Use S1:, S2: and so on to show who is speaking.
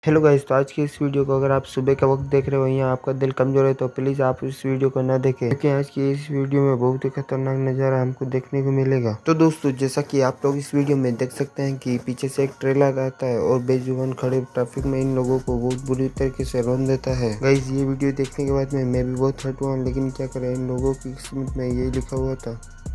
S1: Hello guys, तो आज की इस वीडियो को अगर आप सुबह का वक्त देख रहे हो या आपका दिल कमजोर है तो प्लीज आप इस वीडियो को न देखें, क्योंकि आज की इस वीडियो में बहुत ही खतरनाक नजारा हमको देखने को मिलेगा। तो दोस्तों, जैसा कि आप लोग इस वीडियो में देख सकते हैं कि पीछे से एक ट्रेलर आता है और बेजुबान खड़े ट्रैफिक में इन लोगों को बहुत बुरी तरीके से रौंद देता है। गाइस, ये वीडियो देखने के बाद मैं भी बहुत हर्ट हुआ, लेकिन क्या करें, इन लोगों की किस्मत में यही लिखा हुआ था।